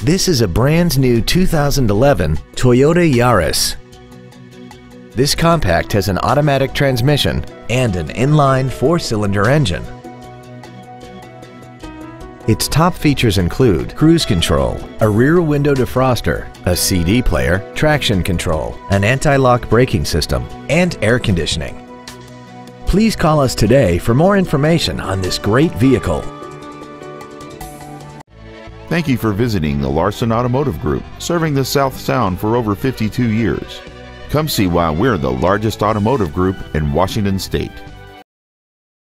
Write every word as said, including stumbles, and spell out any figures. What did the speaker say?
This is a brand new two thousand eleven Toyota Yaris. This compact has an automatic transmission and an inline four-cylinder engine. Its top features include cruise control, a rear window defroster, a C D player, traction control, an anti-lock braking system, and air conditioning. Please call us today for more information on this great vehicle. Thank you for visiting the Larson Automotive Group, serving the South Sound for over fifty-two years. Come see why we're the largest automotive group in Washington State.